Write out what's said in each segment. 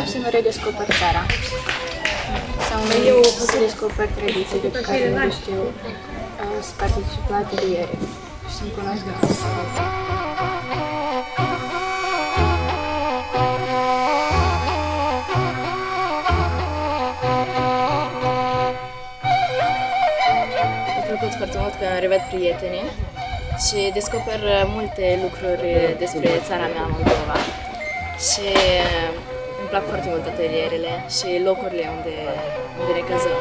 să nu redescoper țara. Sau să descoper tradiții de care nu știu, să particip la ateliere și să-mi cunosc. Mi-a plăcut foarte mult că revăd prietenii și descoper multe lucruri despre țara mea, Moldova. Și îmi plac foarte mult atelierele și locurile unde ne cazăm.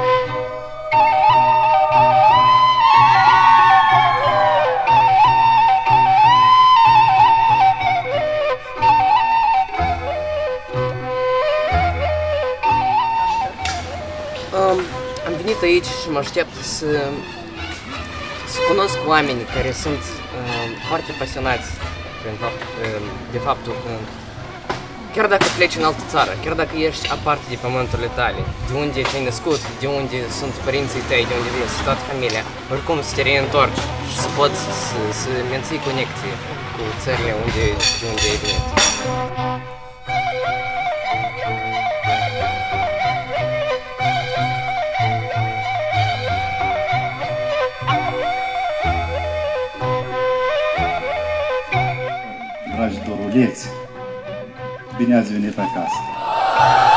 Am venit aici și mă aștept să cunosc oameni care sunt foarte pasionați de faptul că chiar dacă pleci în altă țară, chiar dacă ești aparte de pământurile tale, de unde te-ai născut, de unde sunt părinții tăi, de unde vii, toată familia, oricum să te reîntorci și să poți să menții conexie cu țările de unde ai venit. Dragi doruleți, bine ați venit acasă!